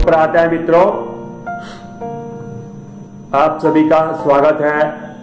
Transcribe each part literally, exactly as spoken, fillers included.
सुप्रभात है मित्रों, आप सभी का स्वागत है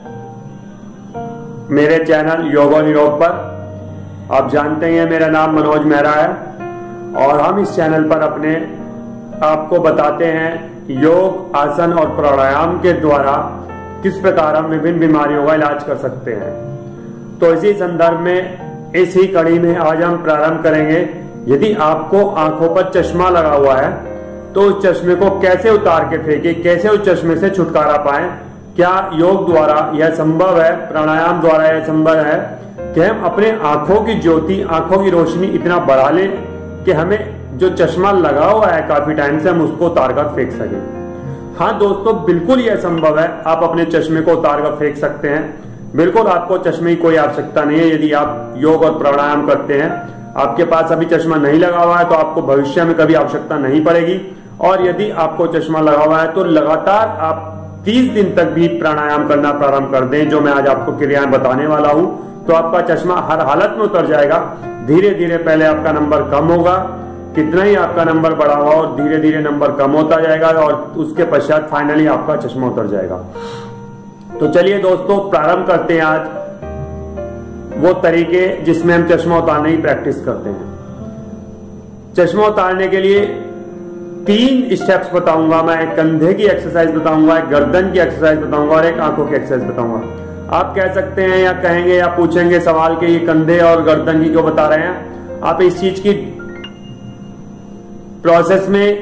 मेरे चैनल योग और निरोग पर। आप जानते हैं मेरा नाम मनोज मेहरा है और हम इस चैनल पर अपने आपको बताते हैं योग, आसन और प्राणायाम के द्वारा किस प्रकार हम विभिन्न बीमारियों का इलाज कर सकते हैं। तो इसी संदर्भ में इसी कड़ी में आज हम प्रारंभ करेंगे। यदि आपको आंखों पर चश्मा लगा हुआ है तो उस चश्मे को कैसे उतार के फेंके, कैसे उस चश्मे से छुटकारा पाएं। क्या योग द्वारा यह संभव है, प्राणायाम द्वारा यह संभव है कि हम अपने आंखों की ज्योति, आंखों की रोशनी इतना बढ़ा लें कि हमें जो चश्मा लगा हुआ है काफी टाइम से, हम उसको उतार कर फेंक सके। हाँ दोस्तों, बिल्कुल यह संभव है। आप अपने चश्मे को उतार कर फेंक सकते हैं। बिल्कुल आपको चश्मे की कोई आवश्यकता नहीं है। यदि आप योग और प्राणायाम करते हैं, आपके पास अभी चश्मा नहीं लगा हुआ है तो आपको भविष्य में कभी आवश्यकता नहीं पड़ेगी। और यदि आपको चश्मा लगा हुआ है तो लगातार आप तीस दिन तक भी प्राणायाम करना प्रारंभ कर दें, जो मैं आज आपको क्रियाएं बताने वाला हूं, तो आपका चश्मा हर हालत में उतर जाएगा। धीरे धीरे पहले आपका नंबर कम होगा, कितना ही आपका नंबर बढ़ा हुआ और धीरे धीरे नंबर कम होता जाएगा और उसके पश्चात फाइनली आपका चश्मा उतर जाएगा। तो चलिए दोस्तों, प्रारंभ करते हैं आज वो तरीके जिसमें हम चश्मा उतारने की प्रैक्टिस करते हैं। चश्मा उतारने के लिए तीन स्टेप्स बताऊंगा मैं। एक कंधे की एक्सरसाइज बताऊंगा, एक गर्दन की एक्सरसाइज बताऊंगा और एक आंखों की एक्सरसाइज बताऊंगा। आप कह सकते हैं या कहेंगे या पूछेंगे सवाल के ये कंधे और गर्दन की क्यों बता रहे हैं। आप इस चीज की प्रोसेस में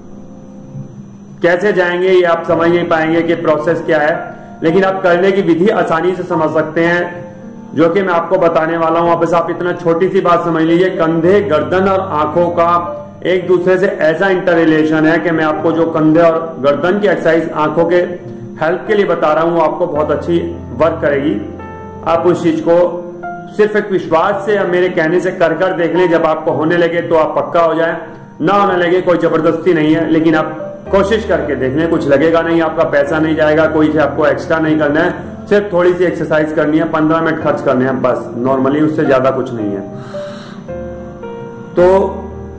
कैसे जाएंगे ये आप समझ नहीं पाएंगे कि प्रोसेस क्या है, लेकिन आप करने की विधि आसानी से समझ सकते हैं, जो कि मैं आपको बताने वाला हूं। बस आप इतना छोटी सी बात समझ लीजिए, कंधे, गर्दन और आंखों का एक दूसरे से ऐसा इंटर रिलेशन है कि मैं आपको जो कंधे और गर्दन की एक्सरसाइज आंखों के हेल्प के लिए बता रहा हूं, आपको बहुत अच्छी वर्क करेगी। आप उस चीज को सिर्फ एक विश्वास से या मेरे कहने से कर कर देख लें। जब आपको होने लगे तो आप पक्का हो जाए, ना होने लगे कोई जबरदस्ती नहीं है, लेकिन आप कोशिश करके देख लें। कुछ लगेगा नहीं, आपका पैसा नहीं जाएगा, कोई से आपको एक्स्ट्रा नहीं करना है, सिर्फ थोड़ी सी एक्सरसाइज करनी है, पंद्रह मिनट खर्च करने हैं बस, नॉर्मली उससे ज्यादा कुछ नहीं है। तो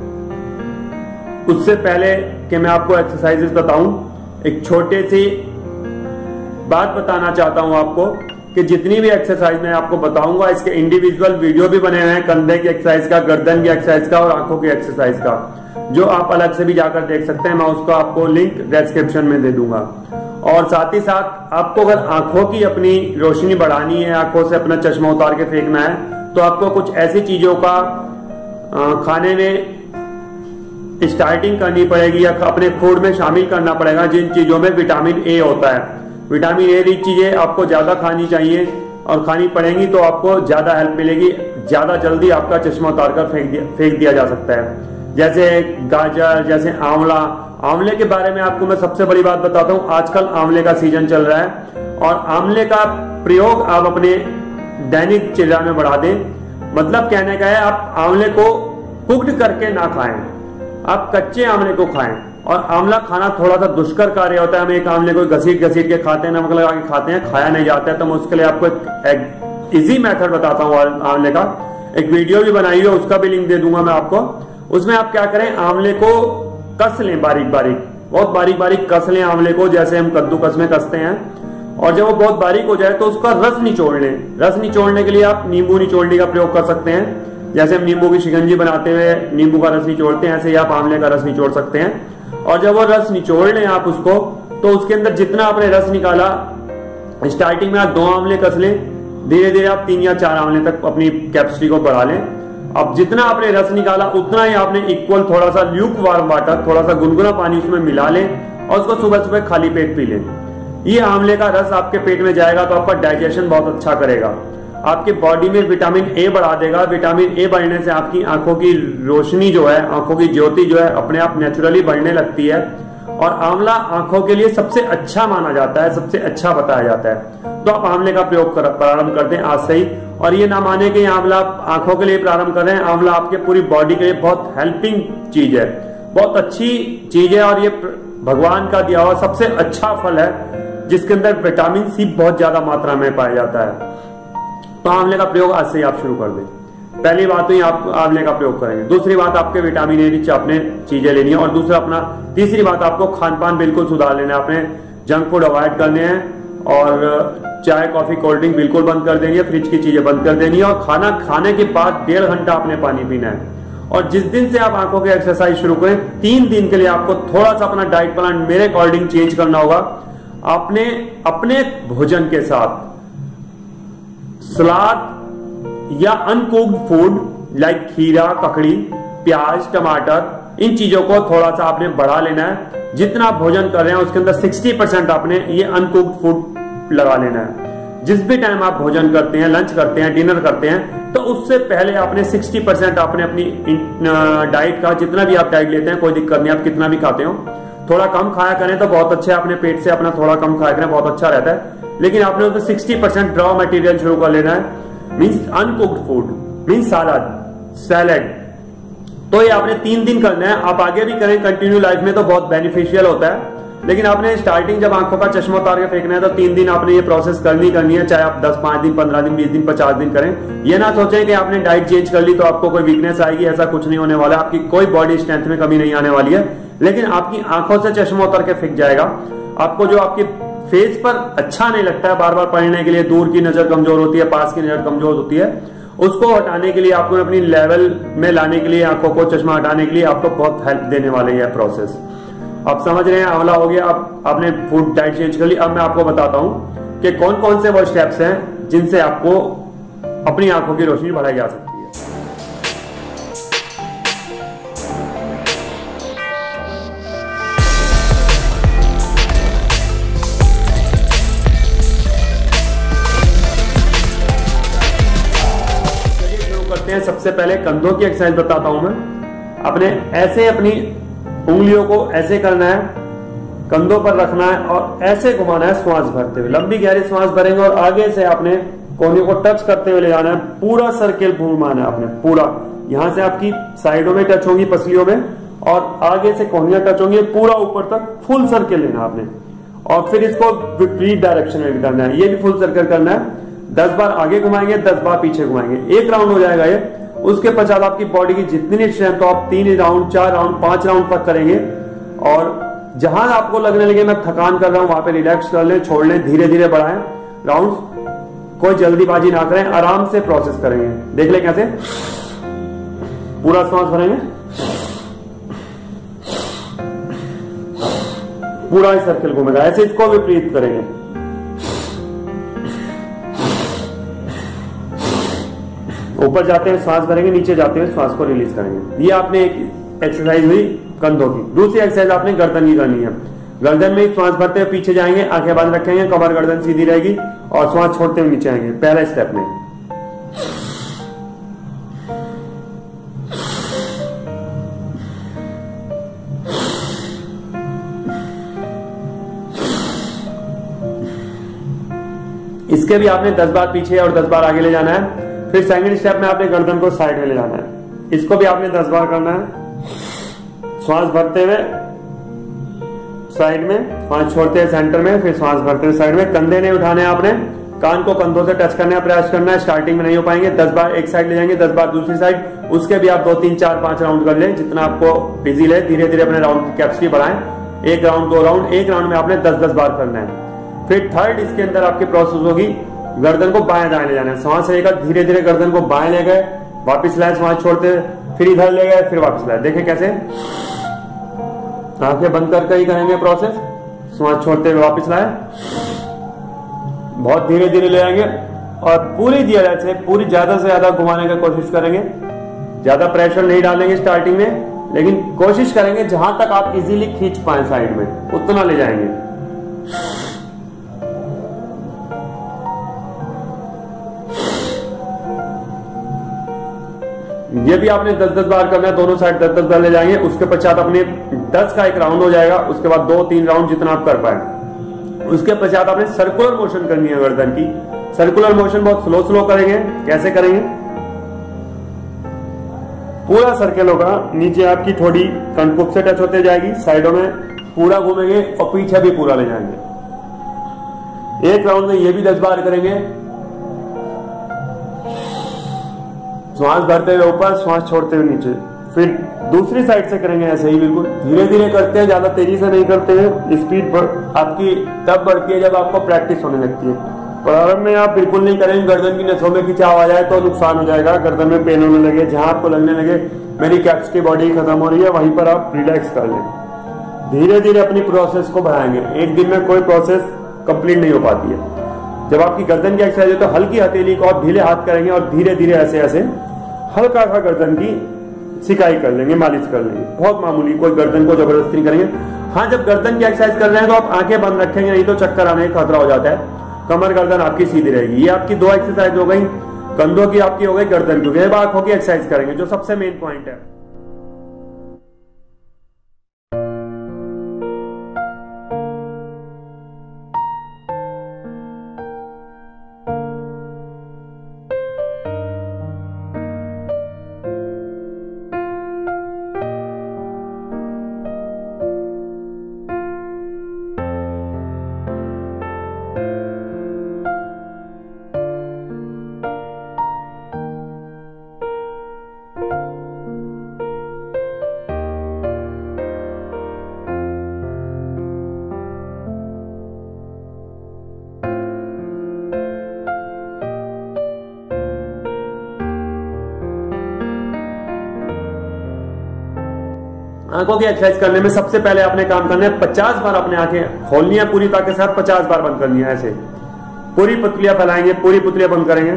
उससे पहले कि मैं आपको एक्सरसाइजेस बताऊं, एक छोटे सी बात बताना चाहता हूं आपको कि जितनी भी एक्सरसाइज मैं आपको बताऊंगा, इसके इंडिविजुअल वीडियो भी बने हुए हैं, कंधे की एक्सरसाइज का, गर्दन की एक्सरसाइज का और आंखों की एक्सरसाइज का, जो आप अलग से भी जाकर देख सकते हैं। मैं उसका आपको लिंक डिस्क्रिप्शन में दे दूंगा। और साथ ही साथ आपको अगर आंखों की अपनी रोशनी बढ़ानी है, आंखों से अपना चश्मा उतार के फेंकना है, तो आपको कुछ ऐसी चीजों का खाने में स्टार्टिंग करनी पड़ेगी या अपने फूड में शामिल करना पड़ेगा, जिन चीजों में विटामिन ए होता है। विटामिन ए रिच चीजें आपको ज्यादा खानी चाहिए और खानी पड़ेंगी तो आपको ज्यादा हेल्प मिलेगी, ज्यादा जल्दी आपका चश्मा उतार कर फेंक दिया फेंक दिया जा सकता है। जैसे गाजर, जैसे आंवला। आंवले के बारे में आपको मैं सबसे बड़ी बात बताता हूं, आजकल आंवले का सीजन चल रहा है और आंवले का प्रयोग आप अपने दैनिक चर्या में बढ़ा दें। मतलब कहने का है, आप आंवले को कुक्ड करके ना खाएं, आप कच्चे आंवले को खाएं। और आंवला खाना थोड़ा सा दुष्कर कार्य होता है। हम एक आंवले को घसीट घसीट के खाते हैं, नमक लगा के खाते हैं, खाया नहीं जाता है। तो मैं उसके लिए आपको एक इजी मेथड बताता हूँ आंवले का। एक वीडियो भी बनाई है, उसका भी लिंक दे दूंगा मैं आपको। उसमें आप क्या करें, आंवले को कस लें बारीक बारीक, बहुत बारीक बारीक कस लें आंवले को, जैसे हम कद्दूकस में कसते हैं। और जब वो बहुत बारीक हो जाए तो उसका रस निचोड़ लें। रस निचोड़ने के लिए आप नींबू निचोड़ने का प्रयोग कर सकते हैं। जैसे हम नींबू की शिकंजी बनाते हुए नींबू का रस निचोड़ते हैं, ऐसे ही आप आंवले का रस निचोड़ सकते हैं। और जब वो रस निचोड़ लें आप उसको, तो उसके अंदर जितना आपने रस निकाला, स्टार्टिंग में आप दो आंवले कस लें, धीरे धीरे आप तीन या चार आंवले तक अपनी कैपेसिटी को बढ़ा लें। अब जितना आपने रस निकाला उतना ही आपने इक्वल थोड़ा सा ल्यूक वार्म वाटर, थोड़ा सा गुनगुना पानी उसमें मिला लें और उसको सुबह सुबह खाली पेट पी लें। ये आंवले का रस आपके पेट में जाएगा तो आपका डाइजेशन बहुत अच्छा करेगा, आपके बॉडी में विटामिन ए बढ़ा देगा। विटामिन ए बढ़ने से आपकी आंखों की रोशनी जो है, आंखों की ज्योति जो है, अपने आप नेचुरली बढ़ने लगती है। और आंवला आंखों के लिए सबसे अच्छा माना जाता है, सबसे अच्छा बताया जाता है। तो आप आंवले का प्रयोग कर, प्रारंभ कर दें आज से ही। और ये ना माने कि आंवला आंखों के लिए प्रारंभ कर रहे हैं, आंवला आपके पूरी बॉडी के लिए बहुत हेल्पिंग चीज है, बहुत अच्छी चीज है। और ये भगवान का दिया हुआ सबसे अच्छा फल है, जिसके अंदर विटामिन सी बहुत ज्यादा मात्रा में पाया जाता है। तो आंवले का प्रयोग आज से ही आप शुरू कर दें। पहली बात तो ये आप आंवले का प्रयोग करेंगे। दूसरी बात आपके विटामिन ए रिच आपने चीजें लेनी है। और दूसरा अपना तीसरी बात आपको खान पान बिल्कुल सुधार लेना है। आपने जंक फूड अवॉइड करने हैं और चाय कॉफी कोल्ड ड्रिंक बिल्कुल बंद कर देनी है, फ्रिज की चीजें बंद कर देनी है और खाना खाने के बाद डेढ़ घंटा आपने पानी पीना है। और जिस दिन से आप आंखों की एक्सरसाइज शुरू करें, तीन दिन के लिए आपको थोड़ा सा अपना डाइट प्लान मेरे अकॉर्डिंग चेंज करना होगा। आपने अपने भोजन के साथ सलाद या अनकुक्ड फूड लाइक खीरा, ककड़ी, प्याज, टमाटर, इन चीजों को थोड़ा सा आपने बढ़ा लेना है। जितना आप भोजन कर रहे हैं उसके अंदर साठ परसेंट आपने ये अनकुक्ड फूड लगा लेना है। जिस भी टाइम आप भोजन करते हैं, लंच करते हैं, डिनर करते हैं, तो उससे पहले आपने साठ परसेंट आपने अपनी डाइट का, जितना भी आप डाइट लेते हैं कोई दिक्कत नहीं, आप कितना भी खाते हो, थोड़ा कम खाया करें तो बहुत अच्छा है। अपने पेट से अपना थोड़ा कम खाया करें, बहुत अच्छा रहता है। लेकिन आपने उसमें साठ परसेंट रॉ मटेरियल शुरू कर लेना है, मीन्स अनकुक्ड फूड, मीन्स सलाद, सैलेड। तो ये आपने तीन दिन करना है। आप आगे भी करें कंटिन्यू लाइफ में तो बहुत बेनिफिशियल होता है। लेकिन आपने स्टार्टिंग जब आंखों का चश्मा उतार के फेंकना है तो तीन दिन आपने ये प्रोसेस करनी करनी है, चाहे आप दस पांच दिन, पंद्रह दिन, बीस दिन, पचास दिन करें। ये ना सोचें कि आपने डाइट चेंज कर ली तो आपको कोई वीकनेस आएगी, ऐसा कुछ नहीं होने वाला। आपकी कोई बॉडी स्ट्रेंथ में कमी नहीं आने वाली है, लेकिन आपकी आंखों से चश्मा उतर के फेंक जाएगा। आपको जो आपके फेस पर अच्छा नहीं लगता है, बार बार पढ़ने के लिए, दूर की नजर कमजोर होती है, पास की नजर कमजोर होती है, उसको हटाने के लिए, आपको अपनी लेवल में लाने के लिए, आंखों को चश्मा हटाने के लिए आपको बहुत हेल्प देने वाले है प्रोसेस। आप समझ रहे हैं, आंवला हो गया, आप आपने फूड डाइट चेंज कर ली। अब मैं आपको बताता हूं कि कौन कौन से वो स्टेप्स हैं जिनसे आपको अपनी आंखों की रोशनी बढ़ाई जा सकती है। सबसे पहले कंधों की एक्सरसाइज बताता हूं मैं। अपने ऐसे अपनी उंगलियों को ऐसे करना है, कंधों पर रखना है और ऐसे घुमाना है श्वास भरते हुए। लंबी गहरी श्वास भरेंगे और आगे से आपने कोहनी को टच करते हुए ले जाना है। पूरा सर्किल घुमाना है आपने, पूरा यहां से आपकी साइडों में टच होंगी, पसलियों में, और आगे से कोहनियां टच होंगी, पूरा ऊपर तक फुल सर्किल लेना आपने। और फिर इसको विपरीत डायरेक्शन में भी करना है, ये भी फुल सर्किल करना है। दस बार आगे घुमाएंगे, दस बार पीछे घुमाएंगे, एक राउंड हो जाएगा ये। उसके पश्चात आपकी बॉडी की जितनी स्ट्रेंथ हो आप तीन राउंड, चार राउंड, पांच राउंड तक करेंगे। और जहां आपको लगने लगे मैं थकान कर रहा हूं, वहां पे रिलैक्स कर लें, छोड़ लें, धीरे धीरे बढ़ाएं राउंड। कोई जल्दीबाजी ना करें, आराम से प्रोसेस करेंगे। देख लें कैसे, पूरा सांस भरेंगे, पूरा ही सर्किल घूमेगा, ऐसे इसको विपरीत करेंगे। ऊपर जाते हुए सांस भरेंगे, नीचे जाते हुए सांस को रिलीज करेंगे। ये आपने एक एक्सरसाइज हुई कंधों की। दूसरी एक्सरसाइज आपने गर्दन की करनी है। गर्दन में सांस भरते हुए पीछे जाएंगे, आंखें बंद रखेंगे, कमर गर्दन सीधी रहेगी और सांस छोड़ते हुए नीचे आएंगे। पहला स्टेप में इसके भी आपने दस बार पीछे और दस बार आगे ले जाना है। फिर सेकंड स्टेप में आपने गर्दन को साइड में ले जाना है, इसको भी आपने दस बार करना है। श्वास भरते हुए साइड में, सांस छोड़ते हुए सेंटर में, फिर सांस भरते हुए साइड में। कंधे नहीं उठाने आपने, कान को कंधों से टच करने का प्रयास करना है। स्टार्टिंग में नहीं हो पाएंगे, दस बार एक साइड ले जाएंगे, दस बार दूसरी साइड। उसके भी आप दो तीन चार पांच राउंड कर लें, जितना आपको इजी लगे। धीरे धीरे अपने राउंड की कैपेसिटी बढ़ाएं। एक राउंड, दो राउंड, एक राउंड में आपने दस दस बार करना है। फिर थर्ड इसके अंदर आपकी प्रोसेस होगी, गर्दन को बाएं दाएं ले जाना है। सांस लेकर धीरे धीरे गर्दन को बाएं ले गए, वापस लाए, सांस छोड़ते, फिर इधर ले गए, फिर वापस लाए। देखें कैसे, आंखें बंद करके ही करेंगे प्रोसेस। सांस छोड़ते हुए वापस लाए, बहुत धीरे धीरे ले आएंगे और पूरी धीरे से पूरी ज्यादा से ज्यादा घुमाने की कोशिश करेंगे। ज्यादा प्रेशर नहीं डालेंगे स्टार्टिंग में, लेकिन कोशिश करेंगे जहां तक आप इजीली खींच पाए साइड में, उतना ले जाएंगे। ये भी आपने दस दस बार करना है, दोनों साइड दस दस बार ले जाएंगे। उसके पश्चात अपने दस का एक राउंड हो जाएगा, उसके बाद दो तीन राउंड जितना आप कर पाए। उसके पश्चात आपने सर्कुलर मोशन करनी है गर्दन की। सर्कुलर मोशन बहुत स्लो स्लो करेंगे। कैसे करेंगे, पूरा सर्कल होगा, नीचे आपकी थोड़ी कनकुक से टच होते जाएगी, साइडों में पूरा घूमेंगे और पीछे भी पूरा ले जाएंगे। एक राउंड में ये भी दस बार करेंगे। श्वास भरते हुए ऊपर, श्वास छोड़ते हुए नीचे। फिर दूसरी साइड से करेंगे ऐसे ही, बिल्कुल धीरे धीरे करते हैं, ज्यादा तेजी से नहीं करते हैं। स्पीड आपकी तब बढ़ती है जब आपको प्रैक्टिस होने लगती है। प्रारंभ में आप बिल्कुल नहीं करेंगे, गर्दन की नसों में खिंचाव आ जाए तो नुकसान हो जाएगा, गर्दन में पेन होने लगे, जहां आपको लगने लगे मेरी कैप्स की बॉडी खत्म हो रही है, वहीं पर आप रिलैक्स कर लें। धीरे धीरे अपनी प्रोसेस को बढ़ाएंगे। एक दिन में कोई प्रोसेस कंप्लीट नहीं हो पाती है। जब आपकी गर्दन की एक्सरसाइज है तो हल्की हथेली को आप ढीले हाथ करेंगे और धीरे धीरे ऐसे ऐसे हल्का सा गर्दन की सिकाई कर लेंगे, मालिश कर लेंगे, बहुत मामूली, कोई गर्दन को जबरदस्ती नहीं करेंगे। हाँ, जब गर्दन की एक्सरसाइज कर रहे हैं तो आप आंखें बंद रखेंगे, नहीं तो चक्कर आने का खतरा हो जाता है। कमर गर्दन आपकी सीधी रहेगी। ये आपकी दो एक्सरसाइज हो गई, कंधों की आपकी हो गई, गर्दन की। अब आंखों की एक्सरसाइज करेंगे जो सबसे मेन पॉइंट है। आंखों की एक्सरसाइज करने में सबसे पहले आपने काम करना है, पचास बार अपने आंखें खोलनी है पूरी ताकत के साथ, पचास बार बंद करनी है। ऐसे पूरी पुतलियां फैलाएंगे, पूरी पुतलियां बंद करेंगे।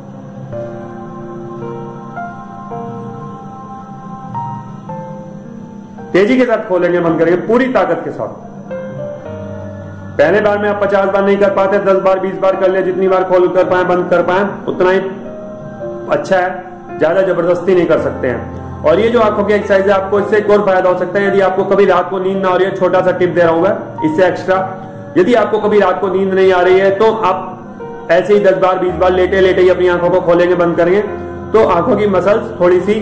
तेजी के साथ खोलेंगे, बंद करेंगे पूरी ताकत के साथ। पहले बार में आप पचास बार नहीं कर पाते, दस बार बीस बार कर ले, जितनी बार खोल कर पाए बंद कर पाए उतना ही अच्छा है, ज्यादा जबरदस्ती नहीं कर सकते हैं। और ये जो आंखों की एक्सरसाइज है, आपको इससे एक और फायदा हो सकता है। यदि आपको कभी रात को नींद ना आ रही है, छोटा सा टिप दे रहा हूं मैं इससे एक्स्ट्रा, यदि आपको कभी रात को नींद नहीं आ रही है तो आप ऐसे ही दस बार बीस बार लेटे लेटे ही अपनी आंखों को खोलेंगे, बंद करेंगे, तो आंखों की मसल्स थोड़ी सी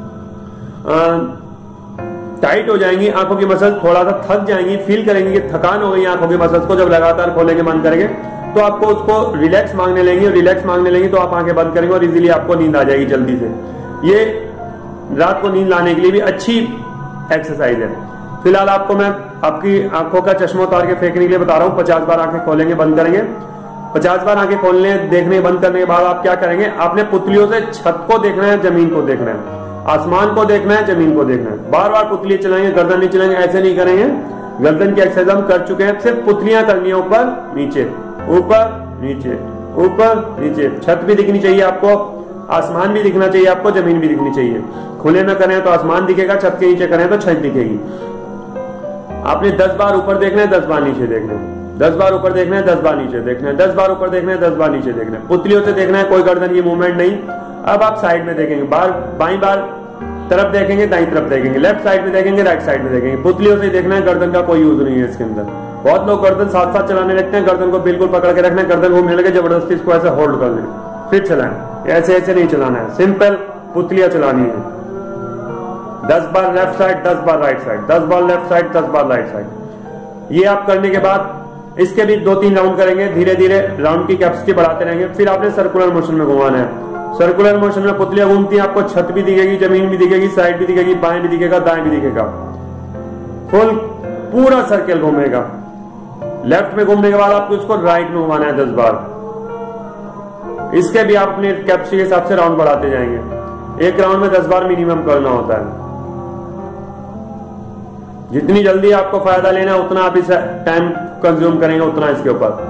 टाइट हो जाएंगी, आंखों की मसल्स थोड़ा सा थक जाएंगी, फील करेंगे कि थकान हो गई आंखों की मसल्स को। जब लगातार खोलेंगे, बंद करेंगे तो आपको उसको रिलैक्स मांगने लेंगे, रिलैक्स मांगने लेंगे तो आप आंखें बंद करेंगे और इजीली आपको नींद आ जाएगी जल्दी से। ये रात को नींद लाने के लिए भी अच्छी एक्सरसाइज है। फिलहाल आपको मैं आपकी आंखों का चश्मा उतार के फेंकने के लिए बता रहा हूं। पचास बार आंखें खोलेंगे, बंद करेंगे। पचास बार आंखें खोलने देखने बंद करने के बाद आप क्या करेंगे, आपने पुतलियों से छत को देखना है, जमीन को देखना है, आसमान को देखना है, जमीन को देखना है। बार बार पुतली चलाएंगे, गर्दन नहीं चलाएंगे, ऐसे नहीं करेंगे। गर्दन की एक्सरसाइज हम कर चुके हैं, सिर्फ पुतलियां करनी है, ऊपर नीचे, ऊपर नीचे, ऊपर नीचे। छत भी दिखनी चाहिए आपको, आसमान भी दिखना चाहिए आपको, जमीन भी दिखनी चाहिए। खुले में करें तो आसमान दिखेगा, छत के नीचे करें तो छत दिखेगी। आपने दस बार ऊपर देखना है, दस बार नीचे देखना है, दस बार ऊपर देखना है, दस बार नीचे देखना है, दस बार ऊपर देखना है, दस बार नीचे देखना है। पुतलियों से देखना है, कोई गर्दन की मूवमेंट नहीं। अब आप साइड में देखेंगे, बार बाई बार तरफ देखेंगे, दाई तरफ देखेंगे, लेफ्ट साइड में देखेंगे, राइट साइड में देखेंगे। पुतलियों से देखना है, गर्दन का कोई यूज नहीं है इसके अंदर। बहुत लोग गर्दन साथ साथ चलाने लगते हैं, गर्दन को बिल्कुल पकड़ के रखना है, गर्दन घूमने लगे जबरदस्ती इसको ऐसे होल्ड कर लें, फिर चलाएं। ऐसे ऐसे नहीं चलाना है, सिंपल पुतलियां चलानी है। दस बार लेफ्ट साइड, दस बार राइट साइड, दस बार लेफ्ट साइड, दस बार राइट साइड। ये आप करने के बाद इसके भी दो तीन राउंड करेंगे, धीरे धीरे राउंड की कैपेसिटी बढ़ाते रहेंगे। फिर आपने सर्कुलर मोशन में घुमाना है। सर्कुलर मोशन में पुतलियां घूमती हैं, आपको छत भी दिखेगी, जमीन भी दिखेगी, साइड भी दिखेगी, बाएं भी दिखेगा, दाएं भी दिखेगा, फुल पूरा सर्कल घूमेगा। लेफ्ट में घूमने के बाद आपको इसको राइट में घुमाना है दस बार। इसके भी आप अपने कैपेसिटी के हिसाब से राउंड बढ़ाते जाएंगे। एक राउंड में दस बार मिनिमम करना होता है। जितनी जल्दी आपको फायदा लेना है उतना आप इस टाइम कंज्यूम करेंगे, उतना इसके ऊपर।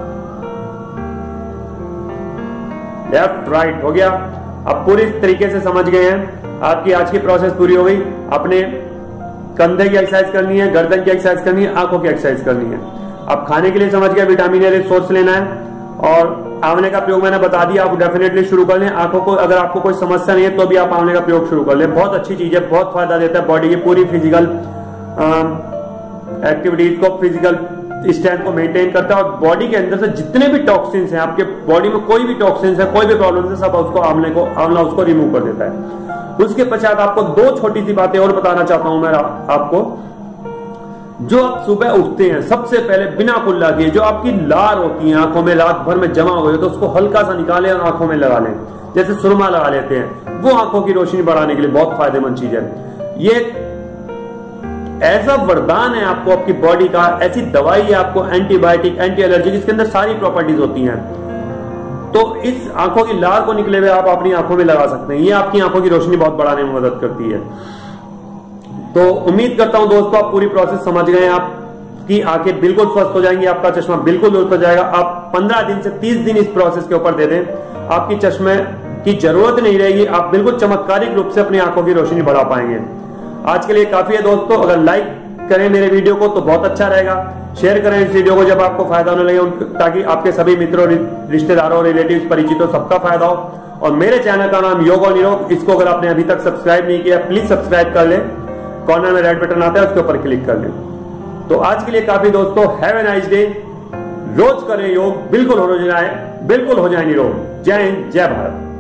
लेफ्ट राइट हो गया। अब पूरी तरीके से समझ गए हैं, आपकी आज की प्रोसेस पूरी हो गई। अपने कंधे की एक्सरसाइज करनी है, गर्दन की एक्सरसाइज करनी है, आंखों की एक्सरसाइज करनी है। अब खाने के लिए समझ गए, विटामिन ए सोर्स लेना है और आंवले का प्रयोग मैंने बता दिया, आप डेफिनेटली शुरू कर लें। आंखों को अगर आपको कोई समस्या नहीं है तो भी आप आंवले का प्रयोग शुरू कर लें, बहुत अच्छी चीज है, बहुत फायदा देता है बॉडी की पूरी फिजिकल एक्टिविटीज को, फिजिकल स्ट्रेंथ को मेंटेन करता है और बॉडी के अंदर से जितने भी टॉक्सिन्स हैं, आपके बॉडी में कोई भी टॉक्सिन्स है, कोई भी प्रॉब्लम है, सब उसको आंवले को आंवला उसको रिमूव कर देता है। उसके पश्चात आपको दो छोटी सी बातें और बताना चाहता हूं मैं आपको। जो आप सुबह उठते हैं सबसे पहले बिना कुल्ला किए जो आपकी लार होती है आंखों में रात भर में जमा हुई तो उसको हल्का सा निकालें और आंखों में लगा लें, जैसे सुरमा लगा लेते हैं, वो आंखों की रोशनी बढ़ाने के लिए बहुत फायदेमंद चीज है। ये ऐसा वरदान है आपको आपकी बॉडी का, ऐसी दवाई है आपको, एंटीबायोटिक, एंटी एलर्जी, जिसके अंदर सारी प्रॉपर्टीज होती हैं। तो इस आंखों की लार को निकले हुए आप अपनी आंखों में लगा सकते हैं, ये आपकी आंखों की रोशनी बहुत बढ़ाने में मदद करती है। तो उम्मीद करता हूं दोस्तों आप पूरी प्रोसेस समझ गए, आपकी आंखें बिल्कुल स्वस्थ हो जाएंगी, आपका चश्मा बिल्कुल दुरुस्त हो जाएगा। आप पंद्रह दिन से तीस दिन इस प्रोसेस के ऊपर दे दें, आपकी चश्मे की जरूरत नहीं रहेगी, आप बिल्कुल चमत्कारिक रूप से अपनी आंखों की रोशनी बढ़ा पाएंगे। आज के लिए काफी है दोस्तों, अगर लाइक करें मेरे वीडियो को तो बहुत अच्छा रहेगा, शेयर करें इस वीडियो को जब आपको फायदा होने लगे, ताकि आपके सभी मित्रों, रिश्तेदारों, रिलेटिव्स, परिचितों सबका फायदा हो। और मेरे चैनल का नाम योग और निरोग, इसको अगर आपने अभी तक सब्सक्राइब नहीं किया प्लीज सब्सक्राइब कर ले, कॉर्नर में रेड बटन आता है उसके ऊपर क्लिक कर ले। तो आज के लिए काफी दोस्तों, हैव ए नाइस डे, रोज करें योग, बिल्कुल हो जाए बिल्कुल हो जाए निरोग। जय हिंद, जय भारत।